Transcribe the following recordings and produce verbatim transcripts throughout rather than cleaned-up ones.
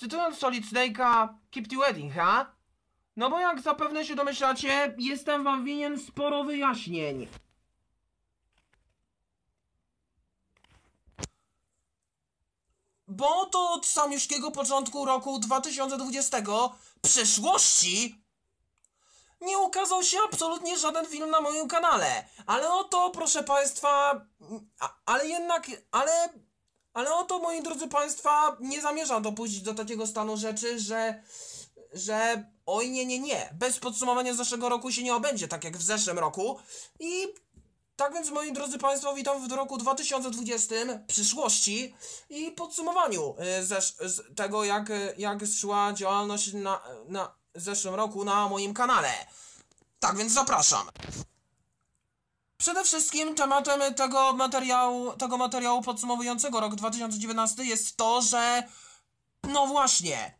Cytując Solid Snake'a, keep the wedding, ha? No bo jak zapewne się domyślacie, jestem wam winien sporo wyjaśnień. Bo to od samiuszkiego początku roku dwa tysiące dwudziestego, przeszłości, nie ukazał się absolutnie żaden film na moim kanale. Ale oto, proszę państwa, a, ale jednak, ale, ale oto, moi drodzy państwa, nie zamierzam dopuścić do takiego stanu rzeczy, że, że, oj nie, nie, nie, bez podsumowania zeszłego roku się nie obędzie, tak jak w zeszłym roku. I tak więc, moi drodzy państwo, witam w roku dwa tysiące dwudziestym, przyszłości i podsumowaniu y, zesz, z tego, jak, jak szła działalność na, na zeszłym roku na moim kanale. Tak więc zapraszam. Przede wszystkim tematem tego materiału, tego materiału podsumowującego rok dwa tysiące dziewiętnasty jest to, że no właśnie,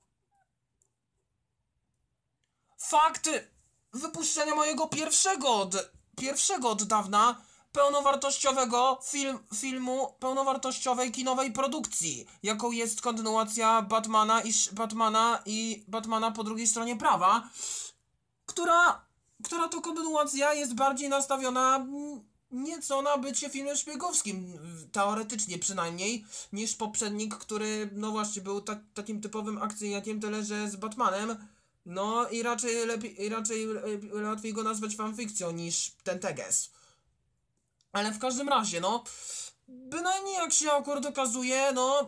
fakt wypuszczenia mojego pierwszego od, pierwszego od dawna pełnowartościowego film, filmu, pełnowartościowej kinowej produkcji, jaką jest kontynuacja Batmana i Batmana i Batmana po drugiej stronie prawa, która, która to kontynuacja jest bardziej nastawiona nieco na bycie filmem szpiegowskim, teoretycznie przynajmniej, niż poprzednik, który no właśnie był ta, takim typowym akcyjniakiem, tyle że z Batmanem. No i raczej lepiej, i raczej łatwiej go nazwać fanfikcją niż ten teges. Ale w każdym razie, no, bynajmniej jak się akurat okazuje, no,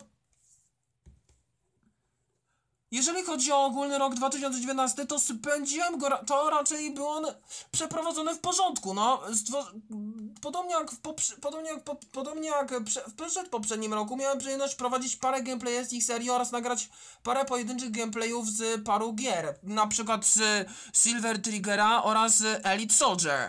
jeżeli chodzi o ogólny rok dwa tysiące dziewiętnasty, to spędziłem go, to raczej był on przeprowadzony w porządku, no, podobnie jak w, poprze podobnie jak, po podobnie jak w przed poprzednim roku miałem przyjemność prowadzić parę gameplayów serii oraz nagrać parę pojedynczych gameplayów z paru gier, na przykład z Silver Triggera oraz z Elite Soldier.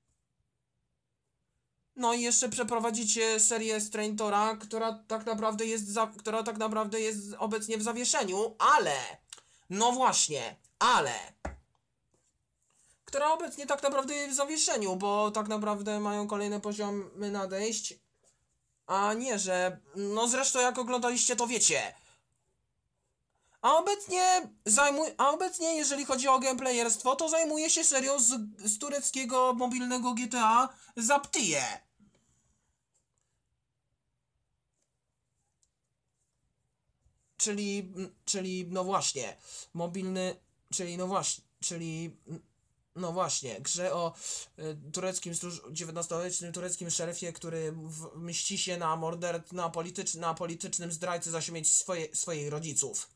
No i jeszcze przeprowadzić serię Straintora, która tak naprawdę jest za, która tak naprawdę jest obecnie w zawieszeniu, ale, no właśnie, ale, która obecnie tak naprawdę jest w zawieszeniu, bo tak naprawdę mają kolejne poziomy nadejść, a nie, że, no zresztą jak oglądaliście, to wiecie. A obecnie, zajmuj, a obecnie jeżeli chodzi o gameplayerstwo, to zajmuje się serią z, z tureckiego mobilnego G T A Zaptiye. Czyli, czyli, no właśnie, mobilny, czyli, no właśnie, czyli, no właśnie, grze o y, tureckim, dziewiętnastowiecznym tureckim szeryfie, który w, mści się na morder, na, politycz, na politycznym zdrajcy za śmierć swoje, swoich rodziców.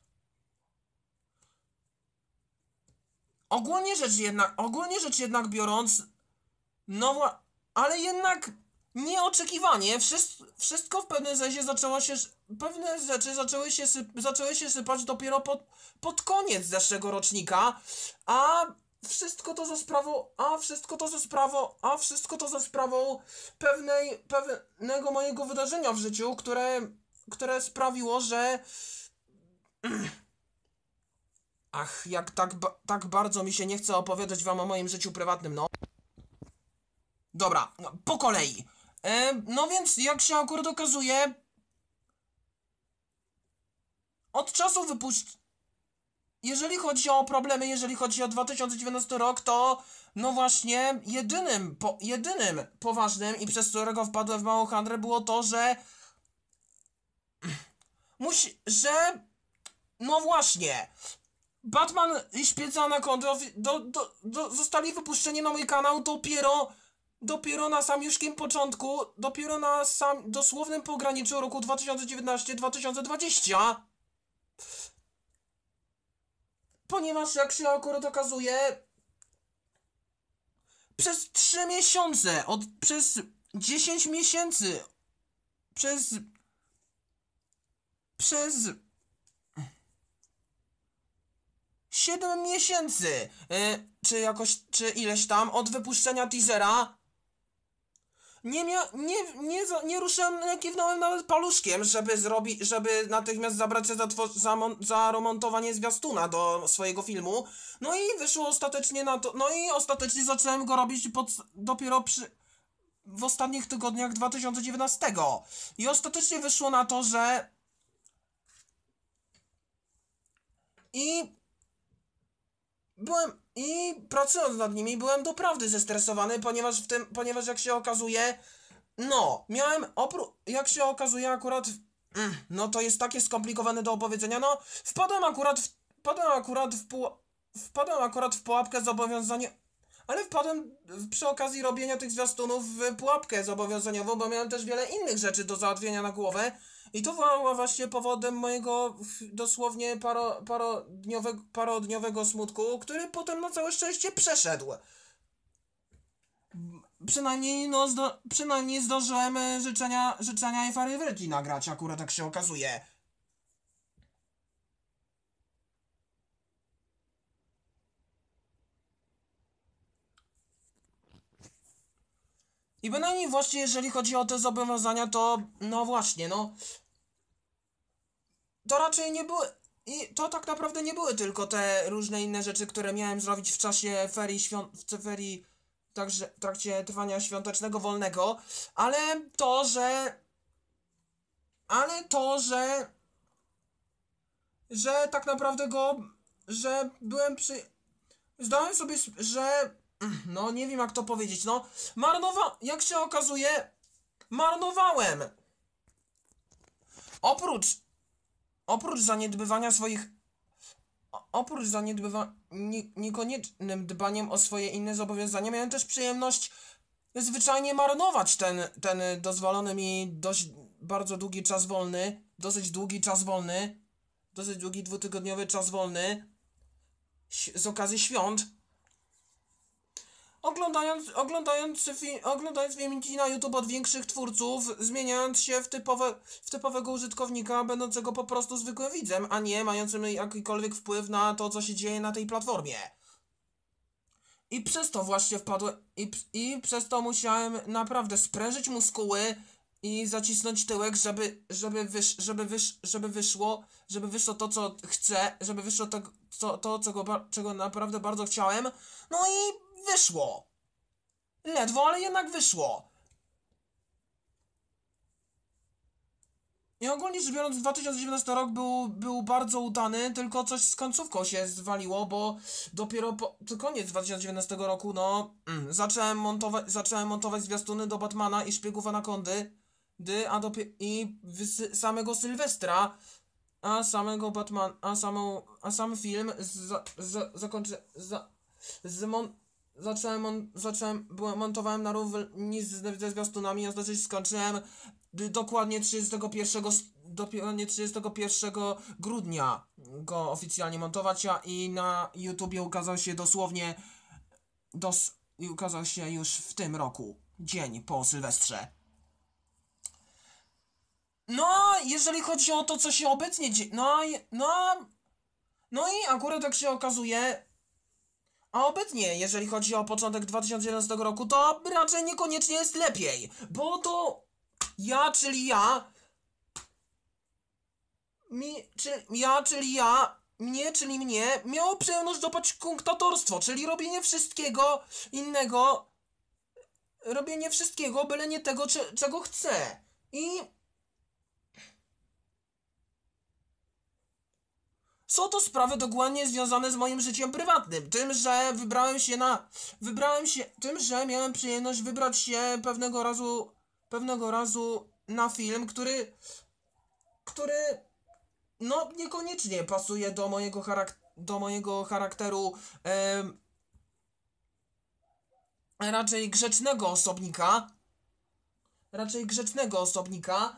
Ogólnie rzecz jednak, ogólnie rzecz jednak biorąc, no, ale jednak nieoczekiwanie, wszystko, wszystko w pewnym sensie zaczęło się, pewne rzeczy zaczęły się, syp, zaczęły się sypać dopiero pod, pod koniec zeszłego rocznika, a wszystko to za sprawą, a wszystko to za sprawą, a wszystko to za sprawą pewnej, pewnego mojego wydarzenia w życiu, które, które sprawiło, że ach, jak tak, tak bardzo mi się nie chce opowiadać wam o moim życiu prywatnym, no. Dobra, po kolei. E, no więc, jak się akurat okazuje, od czasu wypuść... Jeżeli chodzi o problemy, jeżeli chodzi o dwa tysiące dziewiętnasty rok, to no właśnie jedynym, po, jedynym poważnym i przez którego wpadłem w małą handrę było to, że... Musi... że... No właśnie... Batman i Szpiedzy Anakondy do, do, do, zostali wypuszczeni na mój kanał dopiero... Dopiero na samiuszkim początku, dopiero na sam dosłownym pograniczu roku dwa tysiące dziewiętnasty dwa tysiące dwudziesty. Ponieważ jak się akurat okazuje, przez trzy miesiące, od, przez dziesięć miesięcy, przez, przez siedem miesięcy, yy, czy jakoś, czy ileś tam, od wypuszczenia teasera, Nie, mia nie, nie, nie ruszyłem, nie kiwnąłem nawet paluszkiem, żeby zrobić, żeby natychmiast zabrać się za, za, za remontowanie zwiastuna do swojego filmu. No i wyszło ostatecznie na to, no i ostatecznie zacząłem go robić pod, dopiero przy, w ostatnich tygodniach dwa tysiące dziewiętnastego. I ostatecznie wyszło na to, że i byłem, i pracując nad nimi byłem doprawdy zestresowany, ponieważ w tym, ponieważ jak się okazuje, no, miałem oprócz, jak się okazuje akurat, mm, no to jest takie skomplikowane do opowiedzenia, no, wpadłem akurat w, wpadłem akurat w pół, wpadłem akurat w pułapkę zobowiązania, ale wpadłem w- przy okazji robienia tych zwiastunów w pułapkę zobowiązaniową, bo miałem też wiele innych rzeczy do załatwienia na głowę i to było właśnie powodem mojego w- dosłownie paro, parodniowego, parodniowego smutku, który potem na całe szczęście przeszedł. Przynajmniej, no, zdo, przynajmniej zdążyłem e, życzenia, życzenia i fajerwerki nagrać, akurat tak się okazuje. I bynajmniej właśnie jeżeli chodzi o te zobowiązania, to no właśnie, no, to raczej nie były, i to tak naprawdę nie były tylko te różne inne rzeczy, które miałem zrobić w czasie ferii świąt, w ferii, także w trakcie trwania świątecznego wolnego, ale to, że, ale to, że że tak naprawdę go, że byłem przy... Zdałem sobie, sp- że... No, nie wiem jak to powiedzieć, no... Marnowa... Jak się okazuje, marnowałem! Oprócz... Oprócz zaniedbywania swoich... o- Oprócz zaniedbywania... Nie, niekoniecznym dbaniem o swoje inne zobowiązania, miałem też przyjemność zwyczajnie marnować ten, ten dozwolony mi dość bardzo długi czas wolny, dosyć długi czas wolny, dosyć długi dwutygodniowy czas wolny, ś- z okazji świąt, oglądając, oglądając, fi, oglądając filmiki na YouTube od większych twórców, zmieniając się w, typowe, w typowego użytkownika, będącego po prostu zwykłym widzem, a nie mającym jakikolwiek wpływ na to, co się dzieje na tej platformie. I przez to właśnie wpadłem, i, i przez to musiałem naprawdę sprężyć muskuły i zacisnąć tyłek, żeby, żeby, wysz, żeby, wysz, żeby wyszło, żeby wyszło to, co chcę, żeby wyszło to, co, to czego, ba- czego naprawdę bardzo chciałem. No i wyszło. Ledwo, ale jednak wyszło. I ogólnie rzecz biorąc, dwa tysiące dziewiętnasty rok był, był bardzo udany, tylko coś z końcówką się zwaliło, bo dopiero po, to koniec dwa tysiące dziewiętnastego roku, no, mm, zacząłem montować, zacząłem montować zwiastuny do Batmana i Szpiegów Anakondy, dy, a dopie, i wys, samego Sylwestra, a samego Batman, a samą, a sam film za, za, zakończy, za, z mon, zacząłem, mon, zacząłem, byłem, montowałem na równi z, ze zwiastunami, a znaczy skończyłem d- dokładnie trzydziestego pierwszego, s- dokładnie trzydziestego pierwszego grudnia go oficjalnie montować, a i na YouTubie ukazał się dosłownie, dos, i ukazał się już w tym roku, dzień po Sylwestrze. No, jeżeli chodzi o to, co się obecnie dzieje, no, i- no, no i akurat tak się okazuje, a obecnie, jeżeli chodzi o początek dwa tysiące jedenastego roku, to raczej niekoniecznie jest lepiej, bo to ja, czyli ja, mi, czy, ja, czyli ja, mnie, czyli mnie, miało przyjemność dopać kunktatorstwo, czyli robienie wszystkiego innego, robienie wszystkiego, byle nie tego, cze- czego chcę. I są to sprawy dogłębnie związane z moim życiem prywatnym. Tym, że wybrałem się na. Wybrałem się. Tym, że miałem przyjemność wybrać się pewnego razu. Pewnego razu na film, który. Który. No, niekoniecznie pasuje do mojego charak do mojego charakteru. Em, raczej grzecznego osobnika. Raczej grzecznego osobnika.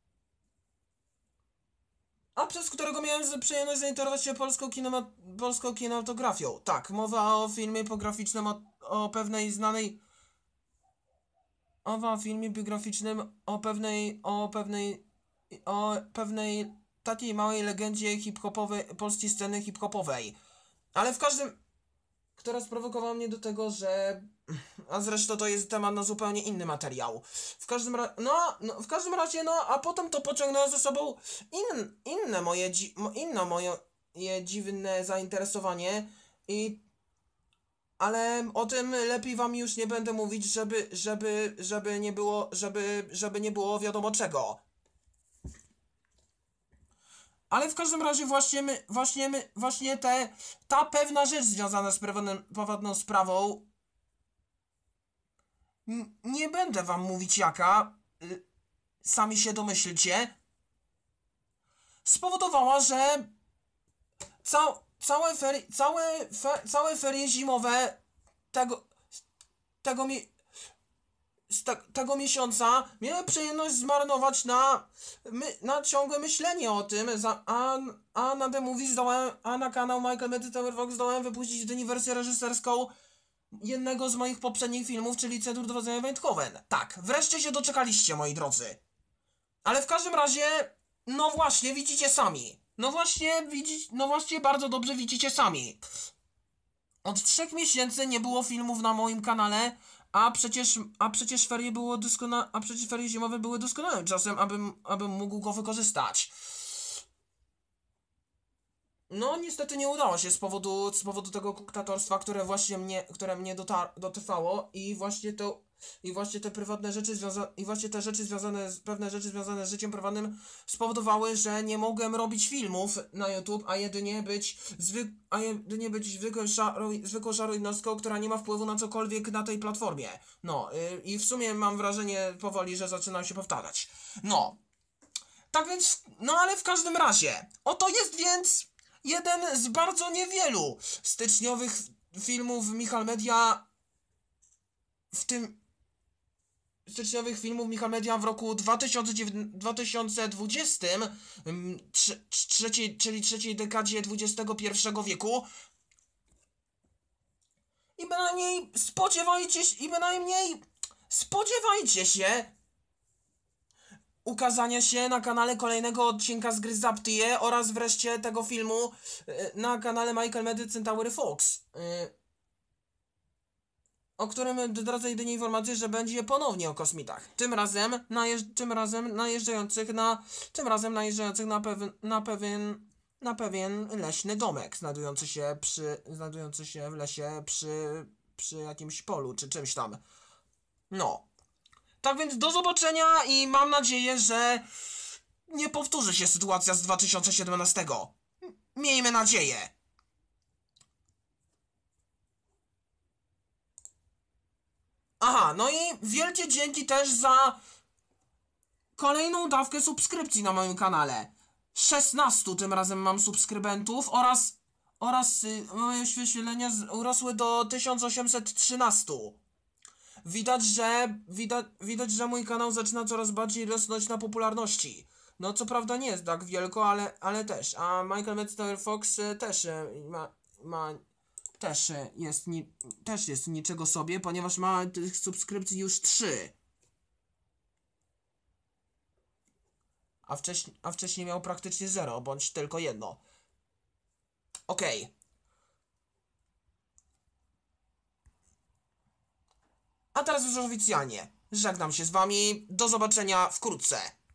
A przez którego miałem z- przyjemność zainteresować się polską, kinema, polską kinematografią. Tak, mowa o filmie biograficznym o, o pewnej znanej. Mowa o filmie biograficznym o pewnej. O pewnej. O pewnej takiej małej legendzie hip-hopowej, polskiej sceny hip-hopowej. Ale w każdym. Która sprowokowała mnie do tego, że. A zresztą to jest temat na zupełnie inny materiał. W każdym razie, no, no, w każdym razie, no, a potem to pociągnęło ze sobą in, inne moje, dzi, mo- inne moje je dziwne zainteresowanie i, ale o tym lepiej wam już nie będę mówić, żeby, żeby, żeby nie było, żeby, żeby nie było wiadomo czego. Ale w każdym razie właśnie my, właśnie my, właśnie te, ta pewna rzecz związana z prywatnym, prywatną sprawą, n- nie będę wam mówić jaka, y, sami się domyślcie, spowodowała, że ca, całe, ferie, całe, fe, całe ferie zimowe tego, tego mi, z te, tego miesiąca miałem przyjemność zmarnować na, my, na ciągłe myślenie o tym, za, a, a na The Movie zdołałem, a na kanał Michael Medy Tower Fox zdołałem wypuścić jedynie wersję reżyserską jednego z moich poprzednich filmów, czyli Centrum Dowodzenia Eindhoven. Tak, wreszcie się doczekaliście, moi drodzy. Ale w każdym razie, no właśnie, widzicie sami. No właśnie, widzicie, no właśnie, bardzo dobrze widzicie sami. Od trzech miesięcy nie było filmów na moim kanale, a przecież, a przecież ferie było doskona, a przecież ferie zimowe były doskonałym czasem, abym, abym mógł go wykorzystać. No, niestety nie udało się z powodu, z powodu tego kuktatorstwa, które właśnie mnie, które mnie dotar, dotrwało i właśnie to, i właśnie te prywatne rzeczy związane, i właśnie te rzeczy związane, z, pewne rzeczy związane z życiem prywatnym spowodowały, że nie mogłem robić filmów na YouTube, a jedynie być zwyk, a jedynie być zwykłym szaro, zwykłą szarą jednostką, która nie ma wpływu na cokolwiek na tej platformie. No, yy, i w sumie mam wrażenie powoli, że zaczynam się powtarzać. No. Tak więc, no ale w każdym razie, oto jest więc jeden z bardzo niewielu styczniowych filmów Michal Media, w tym styczniowych filmów Michal Media w roku dwa tysiące dwudziestym, trze, trzeciej, czyli trzeciej dekadzie dwudziestego pierwszego wieku. I bynajmniej spodziewajcie się, i bynajmniej spodziewajcie się ukazania się na kanale kolejnego odcinka z gry Zaptie oraz wreszcie tego filmu na kanale Michael Medy Tower Fox, o którym zdradzę jedynie informację, że będzie ponownie o kosmitach. Tym razem, najeżdż, tym razem najeżdżających na tym razem najeżdżających na pewien na pewien na pewien leśny domek znajdujący się przy znajdujący się w lesie przy przy jakimś polu czy czymś tam. No. Tak więc do zobaczenia i mam nadzieję, że nie powtórzy się sytuacja z dwa tysiące siedemnastego. Miejmy nadzieję. Aha, no i wielkie dzięki też za kolejną dawkę subskrypcji na moim kanale. szesnastu tym razem mam subskrybentów oraz oraz y, moje wyświetlenia urosły do tysiąc osiemset trzynaście. Widać, że widać, widać, że mój kanał zaczyna coraz bardziej rosnąć na popularności. No co prawda nie jest tak wielko, ale, ale też. A Michael Medy Tower Fox też ma, ma też jest ni, też jest niczego sobie, ponieważ ma tych subskrypcji już trzy. A wcześniej, a wcześniej miał praktycznie zero, bądź tylko jedno. Okej. Okay. A teraz już oficjalnie. Żegnam się z wami. Do zobaczenia wkrótce.